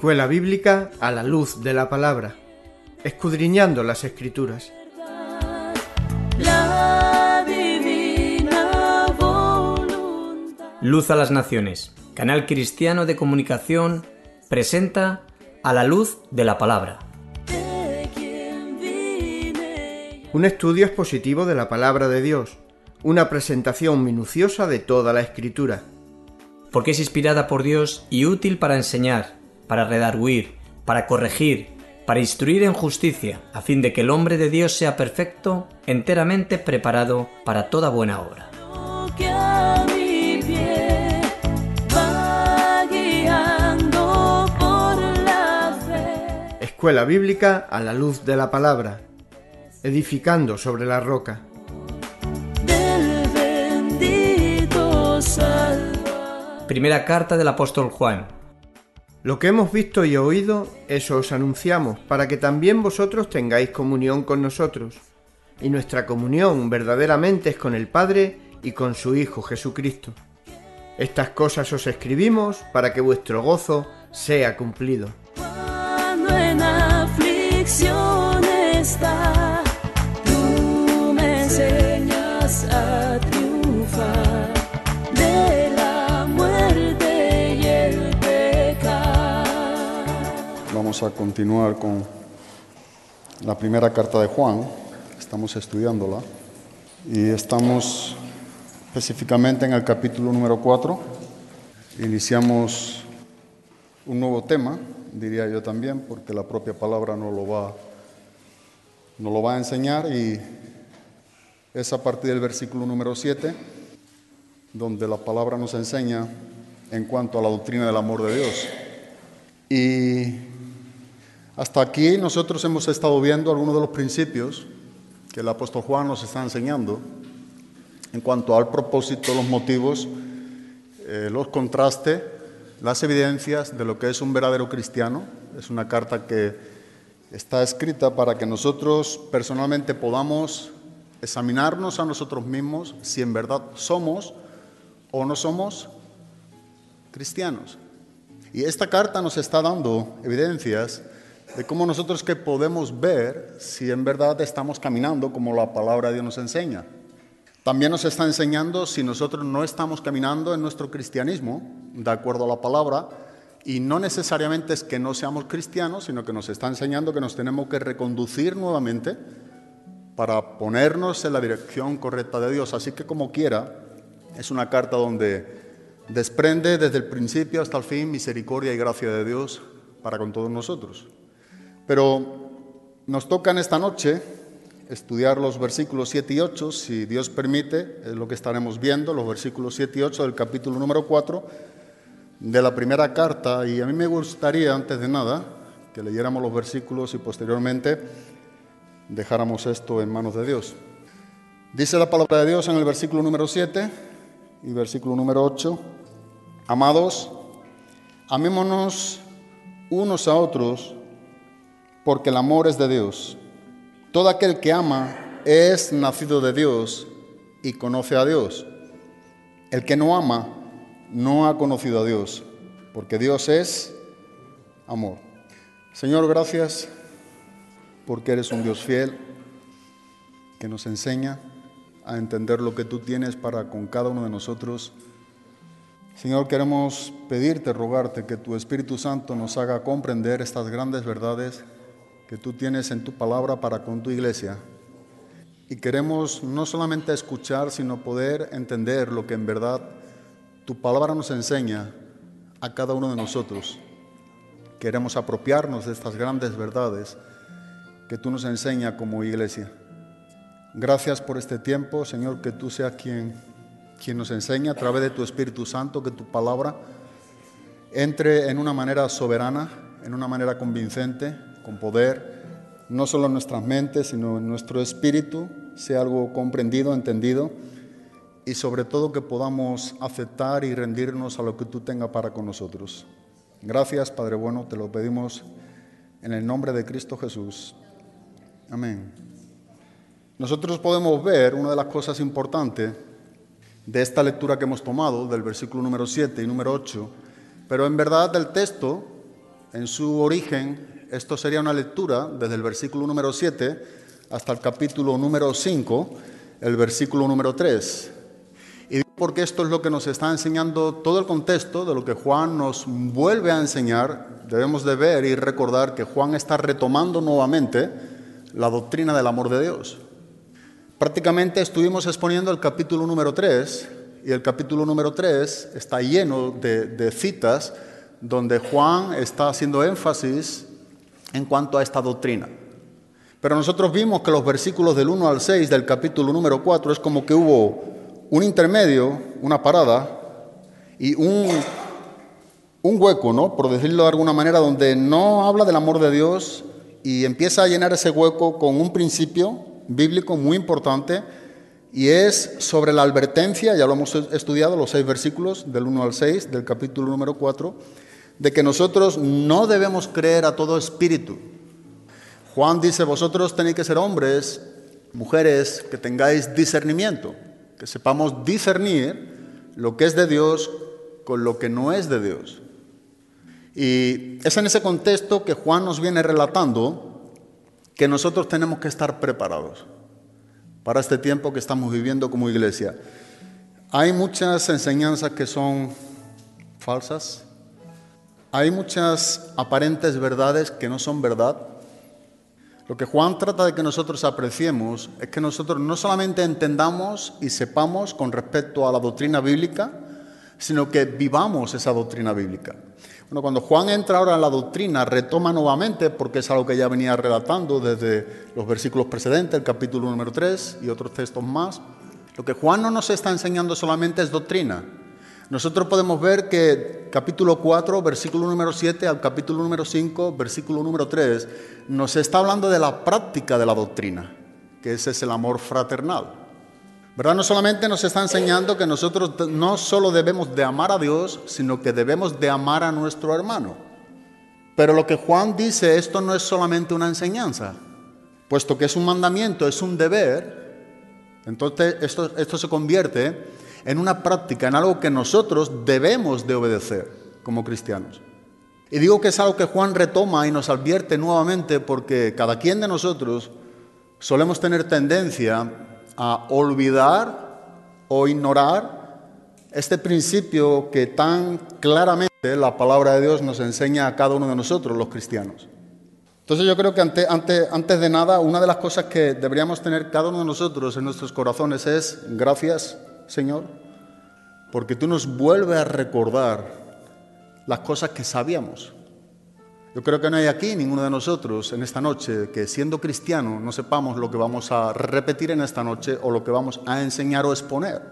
Escuela Bíblica a la luz de la palabra, escudriñando las Escrituras. La divina voluntad. Luz a las Naciones, canal cristiano de comunicación, presenta A la luz de la palabra. Un estudio expositivo de la palabra de Dios, una presentación minuciosa de toda la Escritura. Porque es inspirada por Dios y útil para enseñar, para redarguir, para corregir, para instruir en justicia, a fin de que el hombre de Dios sea perfecto, enteramente preparado para toda buena obra. Escuela Bíblica a la luz de la palabra, edificando sobre la roca. Primera carta del apóstol Juan. Lo que hemos visto y oído, eso os anunciamos, para que también vosotros tengáis comunión con nosotros. Y nuestra comunión verdaderamente es con el Padre y con su Hijo Jesucristo. Estas cosas os escribimos para que vuestro gozo sea cumplido. Cuando en aflicción está, tú me enseñas a triunfar de la muerte y el pecado. Vamos a continuar con la primera carta de Juan. Estamos estudiándola y estamos específicamente en el capítulo número 4. Iniciamos un nuevo tema, diría yo también, porque la propia palabra nos lo va a enseñar, y es a partir del versículo número 7, donde la palabra nos enseña en cuanto a la doctrina del amor de Dios. Y hasta aquí nosotros hemos estado viendo algunos de los principios que el apóstol Juan nos está enseñando en cuanto al propósito, los motivos, los contrastes, las evidencias de lo que es un verdadero cristiano. Es una carta que está escrita para que nosotros personalmente podamos examinarnos a nosotros mismos si en verdad somos o no somos cristianos. Y esta carta nos está dando evidencias de cómo nosotros que podemos ver si en verdad estamos caminando como la palabra de Dios nos enseña. También nos está enseñando si nosotros no estamos caminando en nuestro cristianismo de acuerdo a la palabra, y no necesariamente es que no seamos cristianos, sino que nos está enseñando que nos tenemos que reconducir nuevamente para ponernos en la dirección correcta de Dios. Así que como quiera, es una carta donde desprende desde el principio hasta el fin misericordia y gracia de Dios para con todos nosotros. Pero nos toca en esta noche estudiar los versículos 7 y 8, si Dios permite, es lo que estaremos viendo, los versículos 7 y 8 del capítulo número 4 de la primera carta. Y a mí me gustaría, antes de nada, que leyéramos los versículos y posteriormente dejáramos esto en manos de Dios. Dice la palabra de Dios en el versículo número 7 y versículo número 8: Amados, amémonos unos a otros, porque el amor es de Dios. Todo aquel que ama es nacido de Dios y conoce a Dios. El que no ama no ha conocido a Dios, porque Dios es amor. Señor, gracias porque eres un Dios fiel que nos enseña a entender lo que tú tienes para con cada uno de nosotros. Señor, queremos pedirte, rogarte que tu Espíritu Santo nos haga comprender estas grandes verdades que tú tienes en tu palabra para con tu iglesia. Y queremos no solamente escuchar, sino poder entender lo que en verdad tu palabra nos enseña a cada uno de nosotros. Queremos apropiarnos de estas grandes verdades que tú nos enseñas como iglesia. Gracias por este tiempo, Señor, que tú seas quien nos enseña a través de tu Espíritu Santo, que tu palabra entre en una manera soberana, en una manera convincente, con poder, no solo en nuestras mentes, sino en nuestro espíritu, sea algo comprendido, entendido, y sobre todo que podamos aceptar y rendirnos a lo que tú tengas para con nosotros. Gracias, Padre bueno, te lo pedimos en el nombre de Cristo Jesús. Amén. Nosotros podemos ver una de las cosas importantes de esta lectura que hemos tomado, del versículo número 7 y número 8, pero en verdad del texto en su origen, esto sería una lectura desde el versículo número 7 hasta el capítulo número 5, el versículo número 3. Y digo porque esto es lo que nos está enseñando todo el contexto de lo que Juan nos vuelve a enseñar. Debemos de ver y recordar que Juan está retomando nuevamente la doctrina del amor de Dios. Prácticamente estuvimos exponiendo el capítulo número 3, y el capítulo número 3 está lleno de citas donde Juan está haciendo énfasis en cuanto a esta doctrina. Pero nosotros vimos que los versículos del 1 al 6 del capítulo número 4 es como que hubo un intermedio, una parada y un hueco, ¿no? Por decirlo de alguna manera, donde no habla del amor de Dios y empieza a llenar ese hueco con un principio bíblico muy importante, y es sobre la advertencia, ya lo hemos estudiado, los 6 versículos del 1 al 6 del capítulo número 4, de que nosotros no debemos creer a todo espíritu. Juan dice, vosotros tenéis que ser hombres, mujeres, que tengáis discernimiento, que sepamos discernir lo que es de Dios con lo que no es de Dios. Y es en ese contexto que Juan nos viene relatando que nosotros tenemos que estar preparados para este tiempo que estamos viviendo como iglesia. Hay muchas enseñanzas que son falsas, hay muchas aparentes verdades que no son verdad. Lo que Juan trata de que nosotros apreciemos es que nosotros no solamente entendamos y sepamos con respecto a la doctrina bíblica, sino que vivamos esa doctrina bíblica. Bueno, cuando Juan entra ahora en la doctrina, retoma nuevamente, porque es algo que ya venía relatando desde los versículos precedentes, el capítulo número 3 y otros textos más. Lo que Juan no nos está enseñando solamente es doctrina. Nosotros podemos ver que capítulo 4, versículo número 7 al capítulo número 5, versículo número 3, nos está hablando de la práctica de la doctrina, que ese es el amor fraternal. ¿Verdad? No solamente nos está enseñando que nosotros no solo debemos de amar a Dios, sino que debemos de amar a nuestro hermano. Pero lo que Juan dice, esto no es solamente una enseñanza, puesto que es un mandamiento, es un deber. Entonces esto se convierte en una práctica, en algo que nosotros debemos de obedecer como cristianos. Y digo que es algo que Juan retoma y nos advierte nuevamente porque cada quien de nosotros solemos tener tendencia a olvidar o ignorar este principio que tan claramente la palabra de Dios nos enseña a cada uno de nosotros, los cristianos. Entonces yo creo que antes de nada, una de las cosas que deberíamos tener cada uno de nosotros en nuestros corazones es: gracias, Señor, porque tú nos vuelves a recordar las cosas que sabíamos. Yo creo que no hay aquí ninguno de nosotros en esta noche que, siendo cristiano, no sepamos lo que vamos a repetir en esta noche o lo que vamos a enseñar o exponer.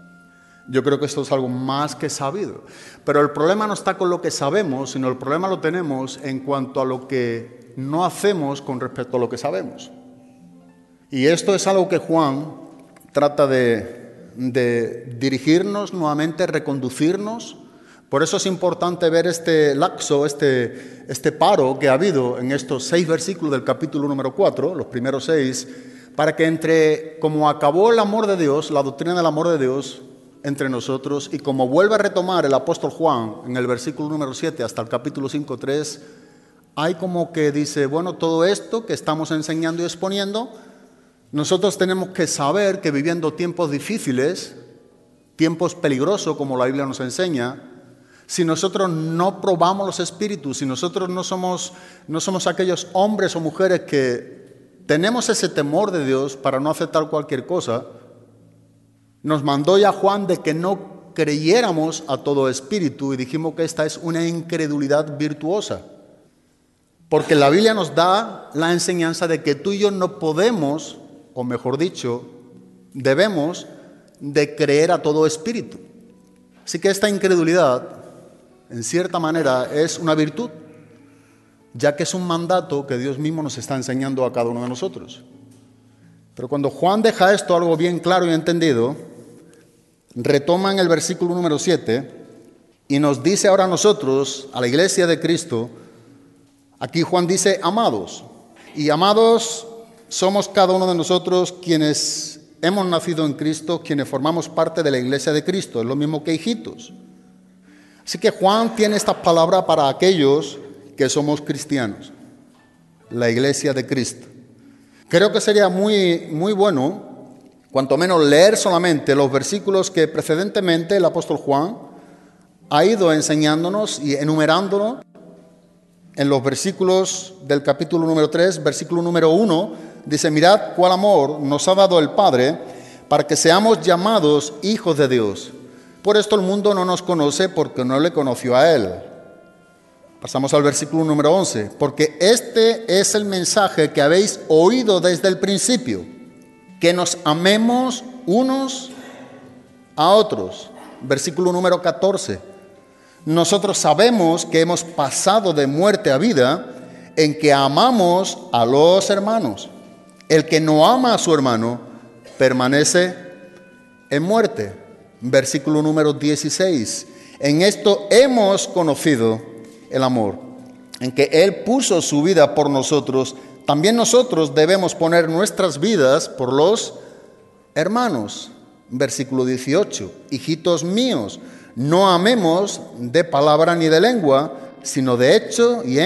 Yo creo que esto es algo más que sabido. Pero el problema no está con lo que sabemos, sino el problema lo tenemos en cuanto a lo que no hacemos con respecto a lo que sabemos. Y esto es algo que Juan trata de dirigirnos nuevamente, reconducirnos. Por eso es importante ver este lapso, este paro que ha habido en estos 6 versículos del capítulo número 4, los primeros 6, para que como acabó el amor de Dios, la doctrina del amor de Dios entre nosotros, y como vuelve a retomar el apóstol Juan en el versículo número 7 hasta el capítulo 5:3, hay como que dice, bueno, todo esto que estamos enseñando y exponiendo, nosotros tenemos que saber que viviendo tiempos difíciles, tiempos peligrosos como la Biblia nos enseña, si nosotros no probamos los espíritus, si nosotros no somos aquellos hombres o mujeres que tenemos ese temor de Dios para no aceptar cualquier cosa, nos mandó ya Juan de que no creyéramos a todo espíritu y dijimos que esta es una incredulidad virtuosa. Porque la Biblia nos da la enseñanza de que tú y yo no podemos, o mejor dicho, debemos de creer a todo espíritu. Así que esta incredulidad, en cierta manera, es una virtud, ya que es un mandato que Dios mismo nos está enseñando a cada uno de nosotros. Pero cuando Juan deja esto algo bien claro y entendido, retoma en el versículo número 7 y nos dice ahora a nosotros, a la iglesia de Cristo, aquí Juan dice amados, y amados somos cada uno de nosotros quienes hemos nacido en Cristo, quienes formamos parte de la iglesia de Cristo, es lo mismo que hijitos. Así que Juan tiene estas palabras para aquellos que somos cristianos, la iglesia de Cristo. Creo que sería muy bueno, cuanto menos leer solamente los versículos que precedentemente el apóstol Juan ha ido enseñándonos y enumerándonos en los versículos del capítulo número 3, versículo número 1, dice: mirad cuál amor nos ha dado el Padre para que seamos llamados hijos de Dios. Por esto el mundo no nos conoce porque no le conoció a Él. Pasamos al versículo número 11. Porque este es el mensaje que habéis oído desde el principio, que nos amemos unos a otros. Versículo número 14. Nosotros sabemos que hemos pasado de muerte a vida en que amamos a los hermanos. El que no ama a su hermano permanece en muerte. Versículo número 16. En esto hemos conocido el amor, en que Él puso su vida por nosotros. También nosotros debemos poner nuestras vidas por los hermanos. Versículo 18. Hijitos míos, no amemos de palabra ni de lengua, sino de hecho y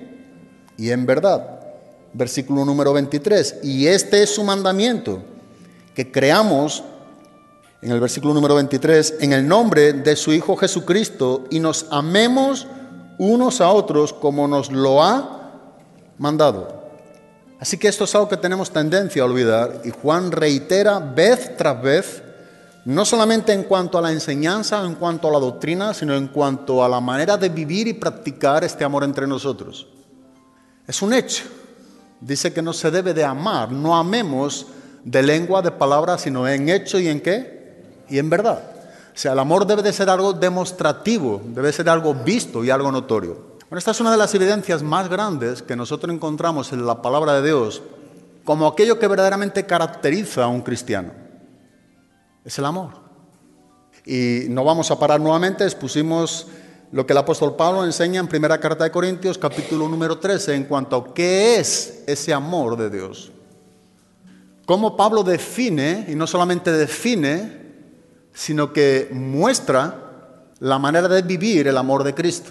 en verdad. Versículo número 23. Y este es su mandamiento, que creamos, en el versículo número 23, en el nombre de su Hijo Jesucristo, y nos amemos unos a otros como nos lo ha mandado. Así que esto es algo que tenemos tendencia a olvidar, y Juan reitera vez tras vez, no solamente en cuanto a la enseñanza, en cuanto a la doctrina, sino en cuanto a la manera de vivir y practicar este amor entre nosotros. Es un hecho. Dice que no se debe de amar, no amemos de lengua, de palabra, sino en hecho y en qué, y en verdad. O sea, el amor debe de ser algo demostrativo, debe ser algo visto y algo notorio. Bueno, esta es una de las evidencias más grandes que nosotros encontramos en la palabra de Dios como aquello que verdaderamente caracteriza a un cristiano. Es el amor. Y no vamos a parar nuevamente, expusimos lo que el apóstol Pablo enseña en primera carta de Corintios, capítulo número 13, en cuanto a qué es ese amor de Dios. Cómo Pablo define, y no solamente define, sino que muestra la manera de vivir el amor de Cristo.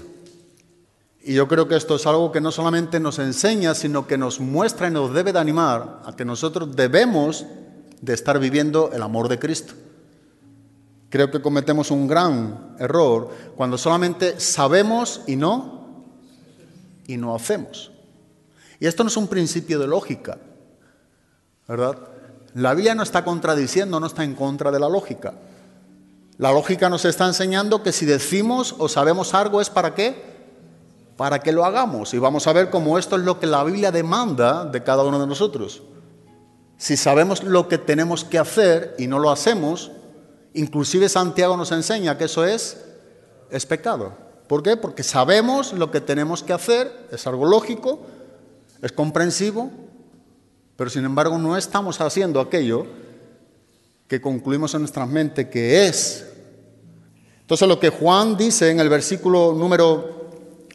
Y yo creo que esto es algo que no solamente nos enseña, sino que nos muestra y nos debe de animar a que nosotros debemos de estar viviendo el amor de Cristo. Creo que cometemos un gran error cuando solamente sabemos y no hacemos. Y esto no es un principio de lógica, ¿verdad? La Biblia no está contradiciendo, no está en contra de la lógica. La lógica nos está enseñando que si decimos o sabemos algo es ¿para qué? Para que lo hagamos. Y vamos a ver cómo esto es lo que la Biblia demanda de cada uno de nosotros. Si sabemos lo que tenemos que hacer y no lo hacemos, inclusive Santiago nos enseña que eso es pecado. ¿Por qué? Porque sabemos lo que tenemos que hacer, es algo lógico, es comprensivo, pero sin embargo no estamos haciendo aquello que concluimos en nuestra mente que es. Entonces lo que Juan dice en el versículo número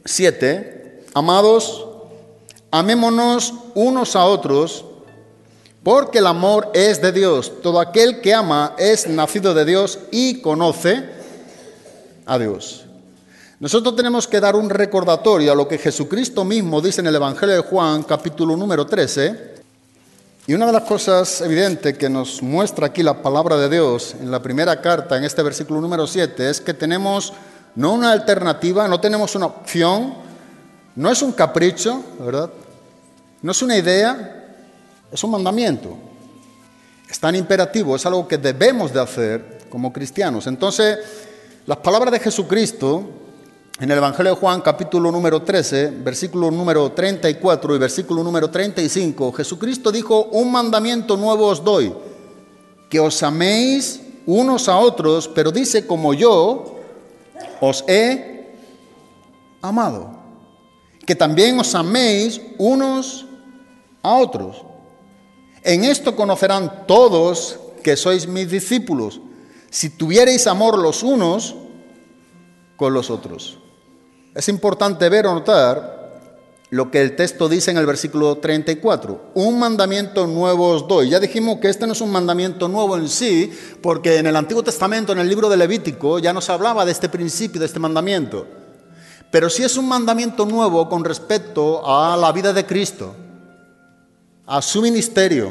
7, amados, amémonos unos a otros, porque el amor es de Dios. Todo aquel que ama es nacido de Dios y conoce a Dios. Nosotros tenemos que dar un recordatorio a lo que Jesucristo mismo dice en el Evangelio de Juan, capítulo número 13. Y una de las cosas evidentes que nos muestra aquí la palabra de Dios en la primera carta, en este versículo número 7, es que tenemos no una alternativa, no tenemos una opción, no es un capricho, ¿verdad? No es una idea, es un mandamiento. Es tan imperativo, es algo que debemos de hacer como cristianos. Entonces, las palabras de Jesucristo en el Evangelio de Juan, capítulo número 13, versículo número 34 y versículo número 35, Jesucristo dijo: un mandamiento nuevo os doy, que os améis unos a otros, pero dice: como yo os he amado, que también os améis unos a otros. En esto conocerán todos que sois mis discípulos, si tuviereis amor los unos con los otros. Es importante ver o notar lo que el texto dice en el versículo 34. Un mandamiento nuevo os doy. Ya dijimos que este no es un mandamiento nuevo en sí, porque en el Antiguo Testamento, en el libro de Levítico, ya nos hablaba de este principio, de este mandamiento. Pero sí es un mandamiento nuevo con respecto a la vida de Cristo, a su ministerio.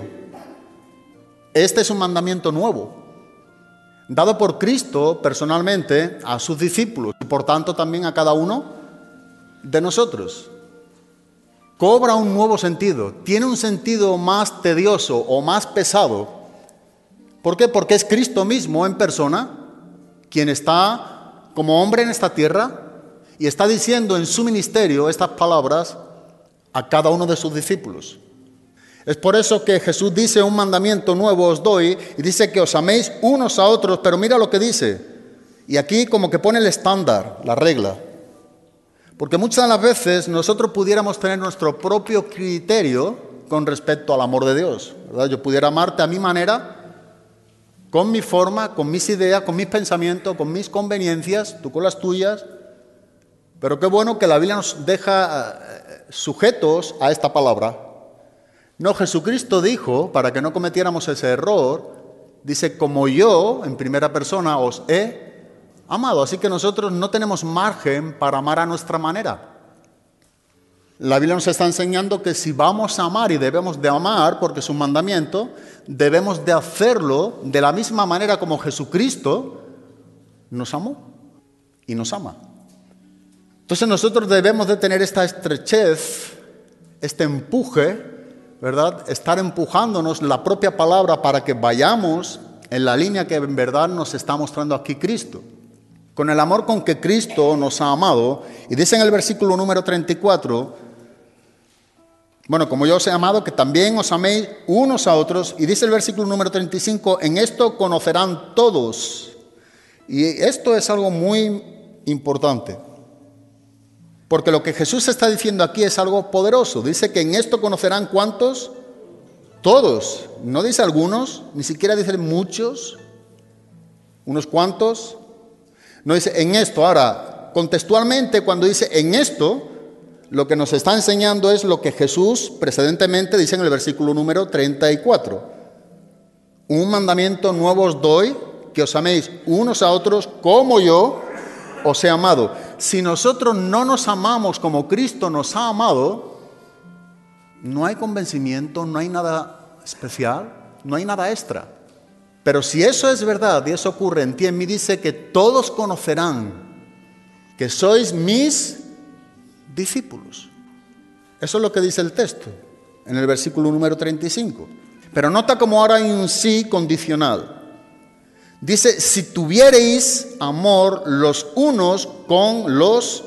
Este es un mandamiento nuevo, dado por Cristo personalmente a sus discípulos y por tanto también a cada uno de nosotros. Cobra un nuevo sentido, tiene un sentido más tedioso o más pesado. ¿Por qué? Porque es Cristo mismo en persona quien está como hombre en esta tierra y está diciendo en su ministerio estas palabras a cada uno de sus discípulos. Es por eso que Jesús dice: un mandamiento nuevo os doy, y dice que os améis unos a otros, pero mira lo que dice. Y aquí como que pone el estándar, la regla. Porque muchas de las veces nosotros pudiéramos tener nuestro propio criterio con respecto al amor de Dios, ¿verdad? Yo pudiera amarte a mi manera, con mi forma, con mis ideas, con mis pensamientos, con mis conveniencias, tú con las tuyas. Pero qué bueno que la Biblia nos deja sujetos a esta palabra. No, Jesucristo dijo, para que no cometiéramos ese error, dice: como yo, en primera persona, os he amado. Así que nosotros no tenemos margen para amar a nuestra manera. La Biblia nos está enseñando que si vamos a amar, y debemos de amar porque es un mandamiento, debemos de hacerlo de la misma manera como Jesucristo nos amó y nos ama. Entonces nosotros debemos de tener esta estrechez, este empuje, ¿verdad? Estar empujándonos la propia palabra para que vayamos en la línea que en verdad nos está mostrando aquí Cristo. Con el amor con que Cristo nos ha amado, y dice en el versículo número 34, bueno, como yo os he amado, que también os améis unos a otros, y dice el versículo número 35, en esto conocerán todos. Y esto es algo muy importante, porque lo que Jesús está diciendo aquí es algo poderoso. Dice que en esto conocerán ¿cuántos? Todos. No dice algunos, ni siquiera dice muchos, unos cuantos. No dice en esto. Ahora, contextualmente, cuando dice en esto, lo que nos está enseñando es lo que Jesús precedentemente dice en el versículo número 34. Un mandamiento nuevo os doy, que os améis unos a otros como yo os he amado. Si nosotros no nos amamos como Cristo nos ha amado, no hay convencimiento, no hay nada especial, no hay nada extra. Pero si eso es verdad y eso ocurre en ti, en mí, dice que todos conocerán que sois mis discípulos. Eso es lo que dice el texto en el versículo número 35. Pero nota como ahora hay un sí condicional. Dice: si tuviereis amor los unos con los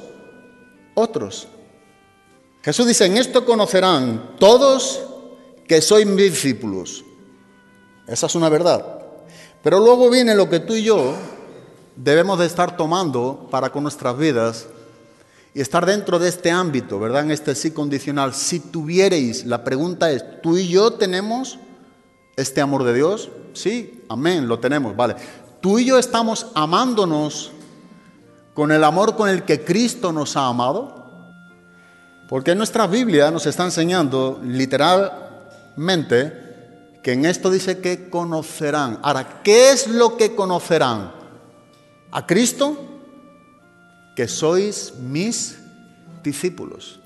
otros. Jesús dice: en esto conocerán todos que sois mis discípulos. Esa es una verdad. Pero luego viene lo que tú y yo debemos de estar tomando para con nuestras vidas y estar dentro de este ámbito, ¿verdad? En este sí condicional. Si tuviereis, la pregunta es: ¿tú y yo tenemos este amor de Dios? Sí, amén, lo tenemos, vale. ¿Tú y yo estamos amándonos con el amor con el que Cristo nos ha amado? Porque en nuestra Biblia nos está enseñando literalmente que en esto dice que conocerán. Ahora, ¿qué es lo que conocerán? ¿A Cristo? Que sois mis discípulos.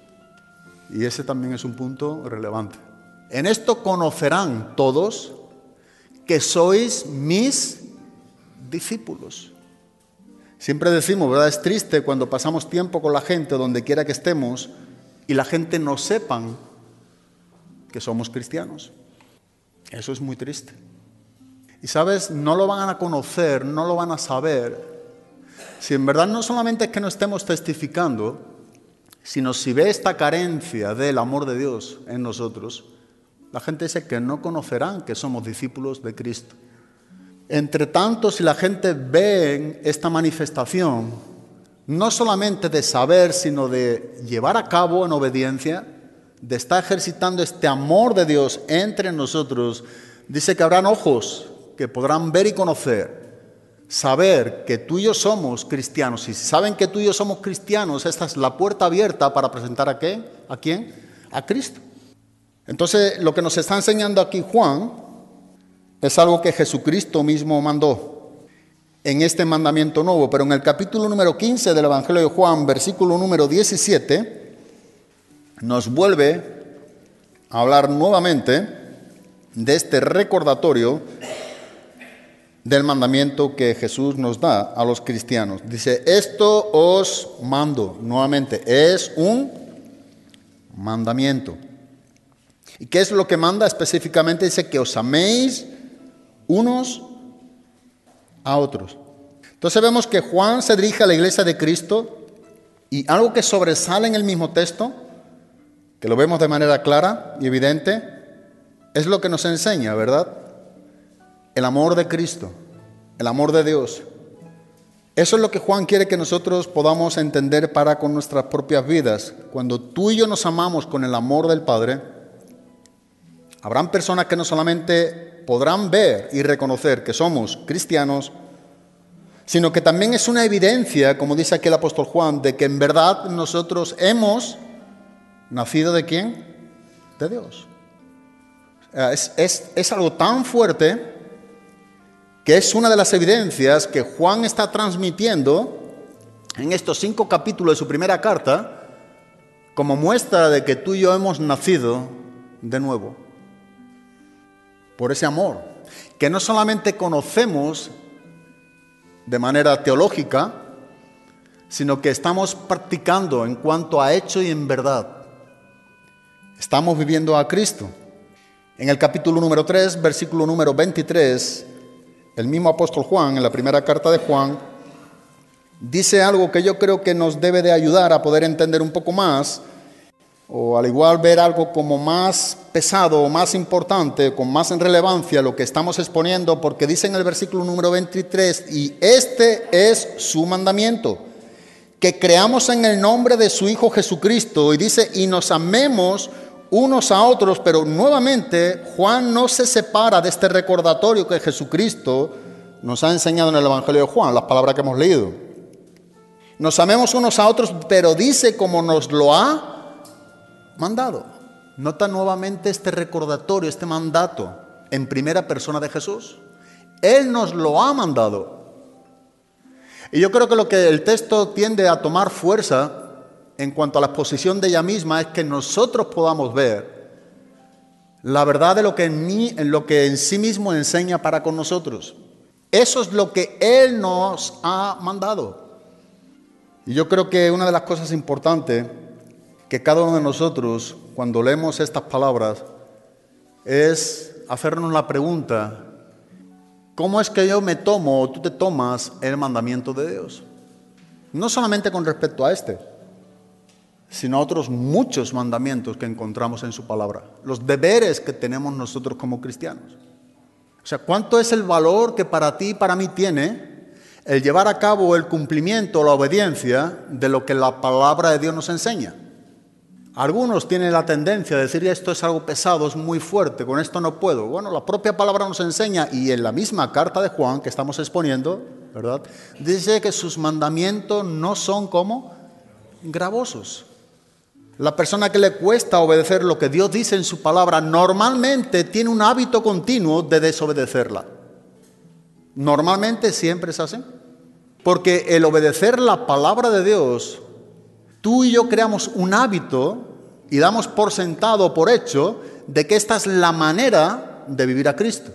Y ese también es un punto relevante. En esto conocerán todos que sois mis discípulos. Siempre decimos, ¿verdad? Es triste cuando pasamos tiempo con la gente donde quiera que estemos y la gente no sepan que somos cristianos. Eso es muy triste. Y sabes, no lo van a conocer, no lo van a saber, si en verdad no solamente es que no estemos testificando, sino si ve esta carencia del amor de Dios en nosotros. La gente dice que no conocerán que somos discípulos de Cristo. Entre tanto, si la gente ve esta manifestación, no solamente de saber, sino de llevar a cabo en obediencia, de estar ejercitando este amor de Dios entre nosotros, dice que habrán ojos que podrán ver y conocer, saber que tú y yo somos cristianos. Y si saben que tú y yo somos cristianos, esta es la puerta abierta para presentar ¿a qué? ¿A quién? A Cristo. Entonces, lo que nos está enseñando aquí Juan es algo que Jesucristo mismo mandó. en este mandamiento nuevo, pero en el capítulo número 15 del Evangelio de Juan, versículo número 17, nos vuelve a hablar nuevamente de este recordatorio del mandamiento que Jesús nos da a los cristianos. Dice, esto os mando, nuevamente, es un mandamiento. ¿Y qué es lo que manda específicamente? Dice que os améis unos a otros. Entonces vemos que Juan se dirige a la iglesia de Cristo y algo que sobresale en el mismo texto, que lo vemos de manera clara y evidente, es lo que nos enseña, ¿verdad? El amor de Cristo, el amor de Dios. Eso es lo que Juan quiere que nosotros podamos entender para con nuestras propias vidas. Cuando tú y yo nos amamos con el amor del Padre, habrán personas que no solamente podrán ver y reconocer que somos cristianos, sino que también es una evidencia, como dice aquí el apóstol Juan, de que en verdad nosotros hemos nacido ¿de quién? De Dios. Es algo tan fuerte que es una de las evidencias que Juan está transmitiendo en estos 5 capítulos de su primera carta como muestra de que tú y yo hemos nacido de nuevo por ese amor, que no solamente conocemos de manera teológica, sino que estamos practicando en cuanto a hecho y en verdad. Estamos viviendo a Cristo. En el capítulo número 3, versículo número 23, el mismo apóstol Juan, en la primera carta de Juan, dice algo que yo creo que nos debe de ayudar a poder entender un poco más, o al igual ver algo como más pesado o más importante, con más en relevancia lo que estamos exponiendo, porque dice en el versículo número 23, y este es su mandamiento, que creamos en el nombre de su Hijo Jesucristo, y dice, y nos amemos unos a otros, pero nuevamente Juan no se separa de este recordatorio que Jesucristo nos ha enseñado en el Evangelio de Juan, las palabras que hemos leído. Nos amemos unos a otros, pero dice como nos lo ha mandado. Nota nuevamente este recordatorio, este mandato en primera persona de Jesús. Él nos lo ha mandado. Y yo creo que lo que el texto tiende a tomar fuerza en cuanto a la exposición de ella misma es que nosotros podamos ver la verdad de lo que en sí mismo enseña para con nosotros. Eso es lo que Él nos ha mandado. Y yo creo que una de las cosas importantes que cada uno de nosotros, cuando leemos estas palabras, es hacernos la pregunta, ¿cómo es que yo me tomo o tú te tomas el mandamiento de Dios? No solamente con respecto a este, sino a otros muchos mandamientos que encontramos en su palabra, los deberes que tenemos nosotros como cristianos. O sea, ¿cuánto es el valor que para ti y para mí tiene el llevar a cabo el cumplimiento, la obediencia de lo que la palabra de Dios nos enseña? Algunos tienen la tendencia de decir, esto es algo pesado, es muy fuerte, con esto no puedo. Bueno, la propia palabra nos enseña, y en la misma carta de Juan que estamos exponiendo, ¿verdad?, dice que sus mandamientos no son como gravosos. La persona que le cuesta obedecer lo que Dios dice en su palabra normalmente tiene un hábito continuo de desobedecerla. Normalmente siempre es así. Porque el obedecer la palabra de Dios, tú y yo creamos un hábito y damos por sentado, por hecho, de que esta es la manera de vivir a Cristo.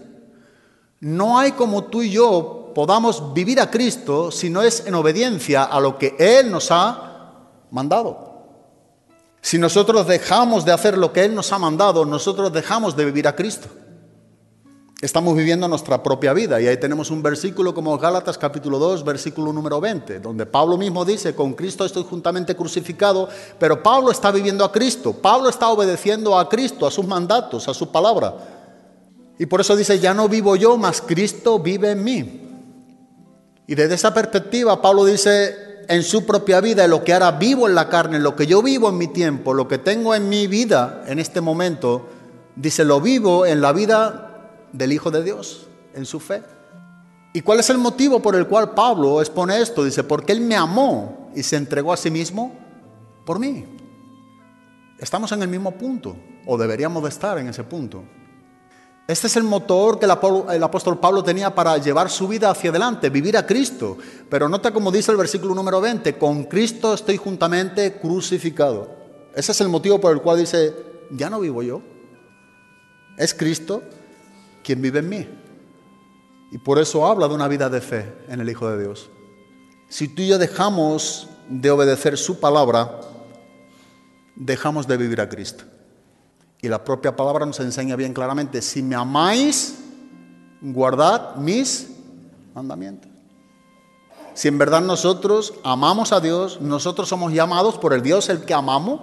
No hay como tú y yo podamos vivir a Cristo si no es en obediencia a lo que Él nos ha mandado. Si nosotros dejamos de hacer lo que Él nos ha mandado, nosotros dejamos de vivir a Cristo. Estamos viviendo nuestra propia vida. Y ahí tenemos un versículo como Gálatas capítulo 2, versículo número 20, donde Pablo mismo dice, con Cristo estoy juntamente crucificado, pero Pablo está viviendo a Cristo. Pablo está obedeciendo a Cristo, a sus mandatos, a su palabra. Y por eso dice, ya no vivo yo, mas Cristo vive en mí. Y desde esa perspectiva, Pablo dice, en su propia vida, en lo que ahora vivo en la carne, en lo que yo vivo en mi tiempo, lo que tengo en mi vida en este momento, dice, lo vivo en la vida del Hijo de Dios, en su fe. ¿Y cuál es el motivo por el cual Pablo expone esto? Dice, porque Él me amó y se entregó a sí mismo por mí. Estamos en el mismo punto, o deberíamos de estar en ese punto. Este es el motor que el apóstol Pablo tenía para llevar su vida hacia adelante, vivir a Cristo. Pero nota como dice el versículo número 20, con Cristo estoy juntamente crucificado. Ese es el motivo por el cual dice, ya no vivo yo, es Cristo quien vive en mí. Y por eso habla de una vida de fe en el Hijo de Dios. Si tú y yo dejamos de obedecer su palabra, dejamos de vivir a Cristo. Y la propia palabra nos enseña bien claramente, si me amáis, guardad mis mandamientos. Si en verdad nosotros amamos a Dios, nosotros somos llamados por el Dios el que amamos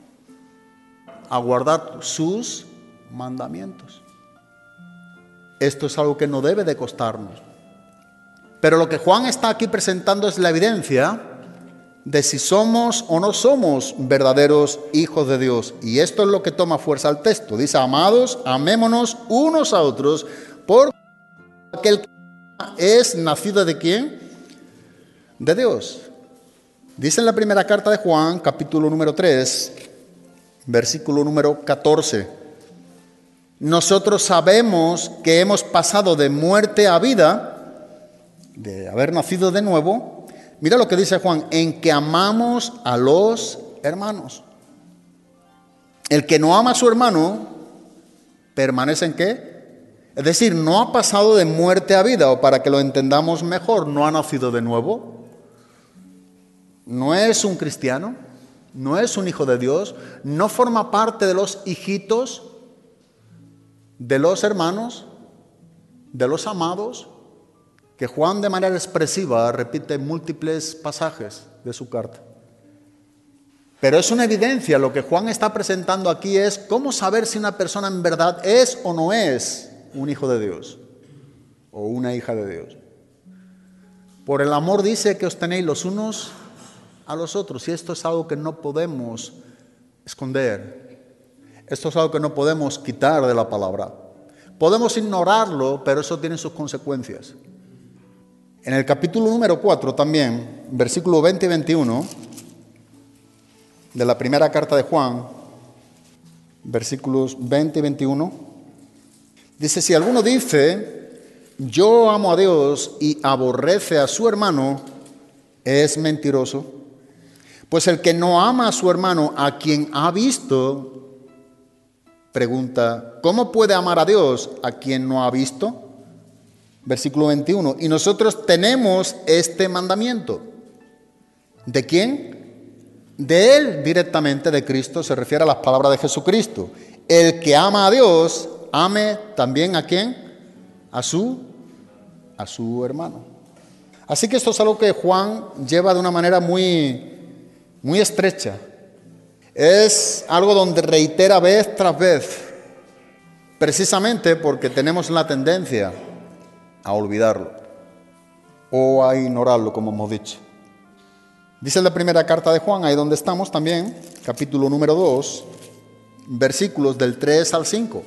a guardar sus mandamientos. Esto es algo que no debe de costarnos. Pero lo que Juan está aquí presentando es la evidencia de si somos o no somos verdaderos hijos de Dios. Y esto es lo que toma fuerza al texto. Dice, amados, amémonos unos a otros, porque aquel que es nacido ¿de quién? De Dios. Dice en la primera carta de Juan, capítulo número 3, versículo número 14. Nosotros sabemos que hemos pasado de muerte a vida, de haber nacido de nuevo. Mira lo que dice Juan, en que amamos a los hermanos. El que no ama a su hermano, ¿permanece en qué? Es decir, no ha pasado de muerte a vida, o para que lo entendamos mejor, no ha nacido de nuevo. No es un cristiano, no es un hijo de Dios, no forma parte de los hijitos, de los hermanos, de los amados, que Juan de manera expresiva repite en múltiples pasajes de su carta. Pero es una evidencia, lo que Juan está presentando aquí es cómo saber si una persona en verdad es o no es un hijo de Dios o una hija de Dios. Por el amor dice que os tenéis los unos a los otros, y esto es algo que no podemos esconder. Esto es algo que no podemos quitar de la palabra. Podemos ignorarlo, pero eso tiene sus consecuencias. En el capítulo número 4 también, versículo 20 y 21, de la primera carta de Juan, versículos 20 y 21, dice, si alguno dice, yo amo a Dios y aborrece a su hermano, es mentiroso. Pues el que no ama a su hermano, a quien ha visto, pregunta, ¿cómo puede amar a Dios a quien no ha visto? Versículo 21, y nosotros tenemos este mandamiento. ¿De quién? De Él directamente, de Cristo, se refiere a las palabras de Jesucristo. El que ama a Dios, ame también ¿a quién? A su hermano. Así que esto es algo que Juan lleva de una manera muy estrecha. Es algo donde reitera vez tras vez, precisamente porque tenemos la tendencia a olvidarlo o a ignorarlo, como hemos dicho. Dice en la primera carta de Juan, ahí donde estamos también, capítulo número 2, versículos del 3 al 5.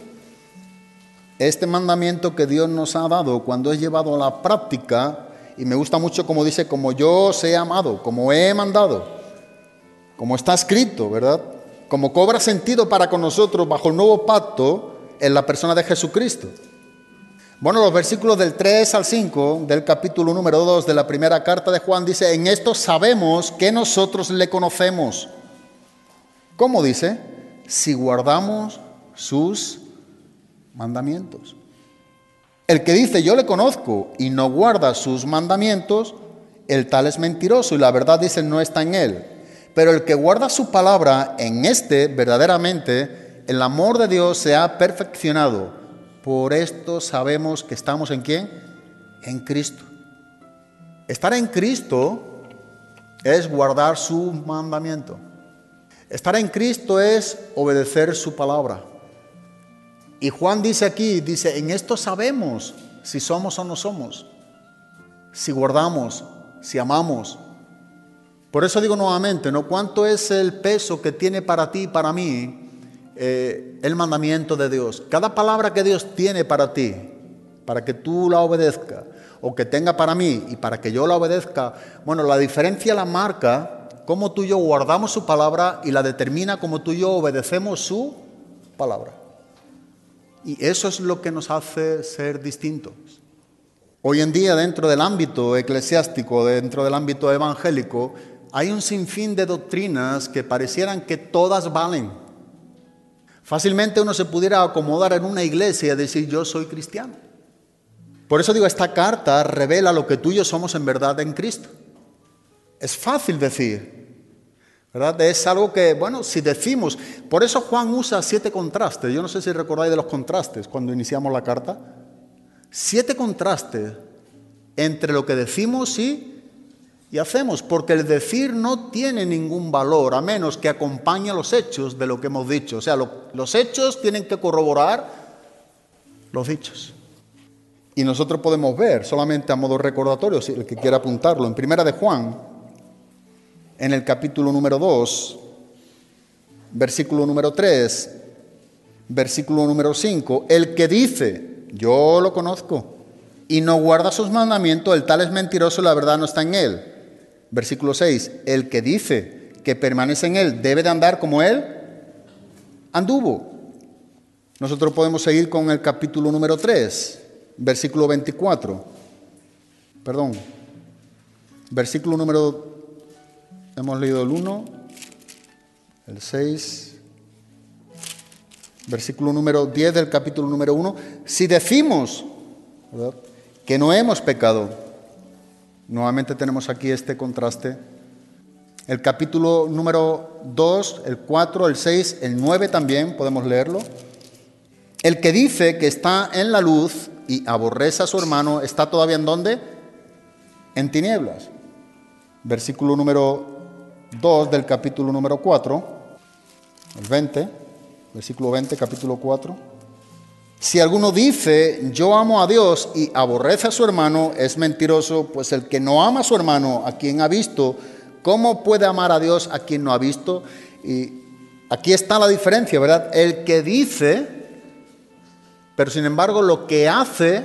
Este mandamiento que Dios nos ha dado, cuando es llevado a la práctica, y me gusta mucho como dice, como yo os he amado, como he mandado, como está escrito, ¿verdad? Como cobra sentido para con nosotros bajo el nuevo pacto en la persona de Jesucristo. Bueno, los versículos del 3 al 5 del capítulo número 2 de la primera carta de Juan dice, en esto sabemos que nosotros le conocemos. ¿Cómo dice? Si guardamos sus mandamientos. El que dice yo le conozco y no guarda sus mandamientos, el tal es mentiroso y la verdad dice no está en él. Pero el que guarda su palabra, en este verdaderamente el amor de Dios se ha perfeccionado. Por esto sabemos que estamos ¿en quién? En Cristo. Estar en Cristo es guardar su mandamiento. Estar en Cristo es obedecer su palabra. Y Juan dice aquí, dice, en esto sabemos si somos o no somos, si guardamos, si amamos. Por eso digo nuevamente, ¿no? ¿Cuánto es el peso que tiene para ti y para mí el mandamiento de Dios? Cada palabra que Dios tiene para ti, para que tú la obedezcas, o que tenga para mí y para que yo la obedezca, bueno, la diferencia la marca cómo tú y yo guardamos su palabra y la determina cómo tú y yo obedecemos su palabra. Y eso es lo que nos hace ser distintos. Hoy en día, dentro del ámbito eclesiástico, dentro del ámbito evangélico, hay un sinfín de doctrinas que parecieran que todas valen. Fácilmente uno se pudiera acomodar en una iglesia y decir, yo soy cristiano. Por eso digo, esta carta revela lo que tú y yo somos en verdad en Cristo. Es fácil decir, ¿verdad? Es algo que, bueno, si decimos... Por eso Juan usa 7 contrastes. Yo no sé si recordáis de los contrastes cuando iniciamos la carta. 7 contrastes entre lo que decimos y hacemos, porque el decir no tiene ningún valor a menos que acompañe los hechos de lo que hemos dicho. O sea, los hechos tienen que corroborar los dichos. Y nosotros podemos ver, solamente a modo recordatorio, si el que quiera apuntarlo, en Primera de Juan, en el capítulo número 2, versículo número 3, versículo número 5, el que dice... Yo lo conozco, y no guarda sus mandamientos, el tal es mentiroso, la verdad no está en él. Versículo 6, el que dice que permanece en él, debe de andar como él anduvo. Nosotros podemos seguir con el capítulo número 3, versículo 24. Versículo número, hemos leído el 1, el 6... Versículo número 10 del capítulo número 1. Si decimos, ¿verdad?, que no hemos pecado, nuevamente tenemos aquí este contraste. El capítulo número 2, el 4, el 6, el 9 también podemos leerlo. El que dice que está en la luz y aborrece a su hermano, ¿está todavía en dónde? En tinieblas. Versículo número 2 del capítulo número 4, el 20. Versículo 20, capítulo 4. Si alguno dice, yo amo a Dios y aborrece a su hermano, es mentiroso, pues el que no ama a su hermano, a quien ha visto, ¿cómo puede amar a Dios a quien no ha visto? Y aquí está la diferencia, ¿verdad? El que dice, pero sin embargo lo que hace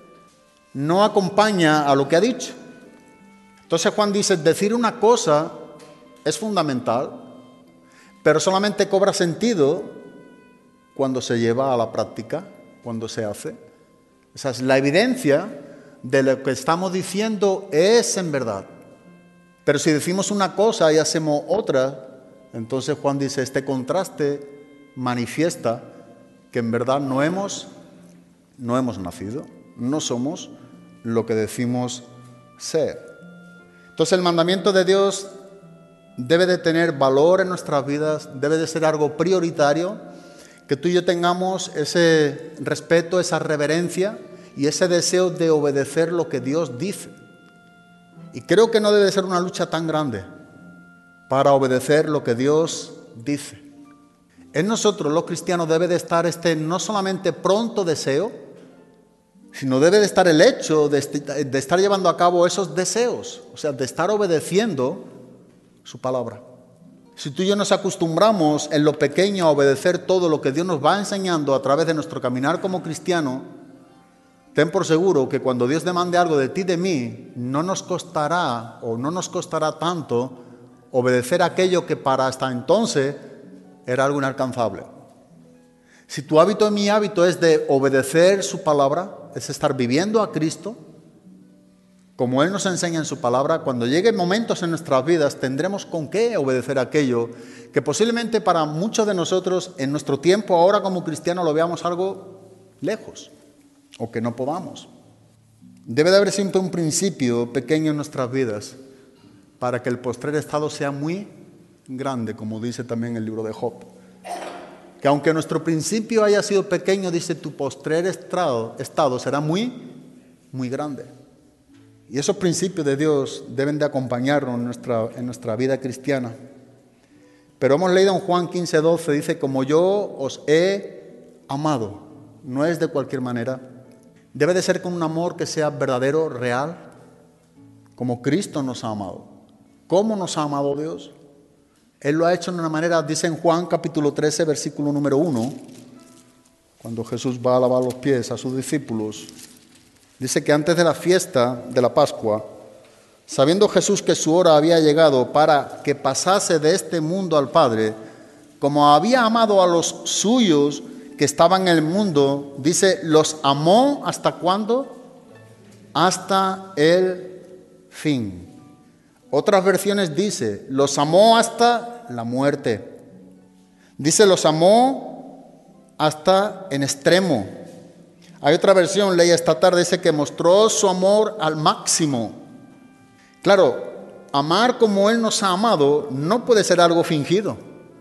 no acompaña a lo que ha dicho. Entonces Juan dice, decir una cosa es fundamental, pero solamente cobra sentido cuando se lleva a la práctica, cuando se hace. Esa es la evidencia de lo que estamos diciendo es en verdad. Pero si decimos una cosa y hacemos otra, entonces Juan dice, este contraste manifiesta que en verdad no hemos nacido, no somos lo que decimos ser. Entonces el mandamiento de Dios debe de tener valor en nuestras vidas, debe de ser algo prioritario, que tú y yo tengamos ese respeto, esa reverencia y ese deseo de obedecer lo que Dios dice. Y creo que no debe ser una lucha tan grande para obedecer lo que Dios dice. En nosotros los cristianos debe de estar no solamente pronto deseo, sino debe de estar el hecho de estar llevando a cabo esos deseos, o sea, de estar obedeciendo su palabra. Si tú y yo nos acostumbramos en lo pequeño a obedecer todo lo que Dios nos va enseñando a través de nuestro caminar como cristiano, ten por seguro que cuando Dios demande algo de ti y de mí, no nos costará tanto obedecer aquello que para hasta entonces era algo inalcanzable. Si tu hábito y mi hábito es de obedecer su palabra, es estar viviendo a Cristo, como Él nos enseña en su palabra, cuando lleguen momentos en nuestras vidas tendremos con qué obedecer aquello que posiblemente para muchos de nosotros en nuestro tiempo ahora como cristianos lo veamos algo lejos o que no podamos. Debe de haber siempre un principio pequeño en nuestras vidas para que el postrer estado sea muy grande, como dice también el libro de Job. Que aunque nuestro principio haya sido pequeño, dice, tu postrer estado será muy, muy grande. Y esos principios de Dios deben de acompañarnos en nuestra vida cristiana. Pero hemos leído en Juan 15:12, dice, como yo os he amado, no es de cualquier manera. Debe de ser con un amor que sea verdadero, real, como Cristo nos ha amado. ¿Cómo nos ha amado Dios? Él lo ha hecho de una manera, dice en Juan capítulo 13, versículo número 1, cuando Jesús va a lavar los pies a sus discípulos. Dice que antes de la fiesta de la Pascua, sabiendo Jesús que su hora había llegado para que pasase de este mundo al Padre, como había amado a los suyos que estaban en el mundo, dice, los amó ¿hasta cuándo? Hasta el fin. Otras versiones dice, los amó hasta la muerte. Dice, los amó hasta en extremo. Hay otra versión, leí esta tarde, dice que mostró su amor al máximo. Claro, amar como Él nos ha amado no puede ser algo fingido.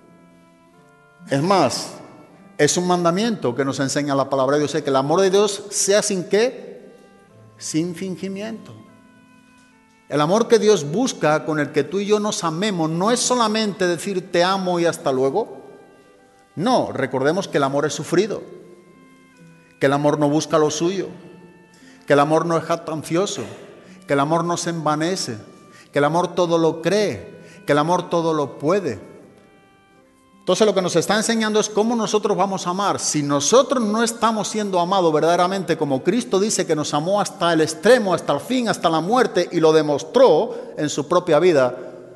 Es más, es un mandamiento que nos enseña la palabra de Dios, que el amor de Dios sea sin qué, sin fingimiento. El amor que Dios busca con el que tú y yo nos amemos no es solamente decir te amo y hasta luego. No, recordemos que el amor es sufrido, que el amor no busca lo suyo, que el amor no es jactancioso, que el amor no se envanece, que el amor todo lo cree, que el amor todo lo puede. Entonces lo que nos está enseñando es cómo nosotros vamos a amar. Si nosotros no estamos siendo amados verdaderamente como Cristo dice que nos amó hasta el extremo, hasta el fin, hasta la muerte, y lo demostró en su propia vida,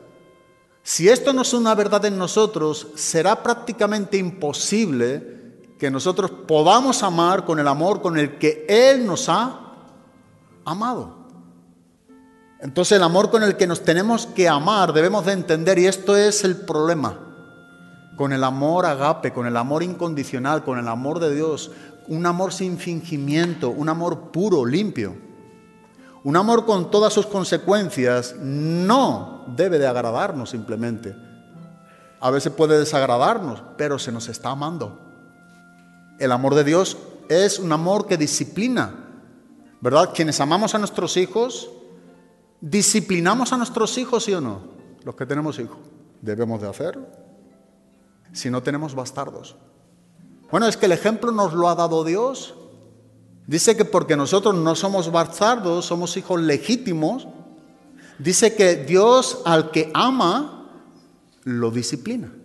si esto no es una verdad en nosotros, será prácticamente imposible que nosotros podamos amar con el amor con el que Él nos ha amado. Entonces el amor con el que nos tenemos que amar debemos de entender, y esto es el problema, con el amor agape, con el amor incondicional, con el amor de Dios, un amor sin fingimiento, un amor puro, limpio, un amor con todas sus consecuencias, no debe de agradarnos simplemente. A veces puede desagradarnos, pero se nos está amando. El amor de Dios es un amor que disciplina, ¿verdad? Quienes amamos a nuestros hijos, disciplinamos a nuestros hijos, ¿sí o no? Los que tenemos hijos, debemos de hacerlo. Si no tenemos bastardos. Bueno, es que el ejemplo nos lo ha dado Dios. Dice que porque nosotros no somos bastardos, somos hijos legítimos. Dice que Dios al que ama, lo disciplina.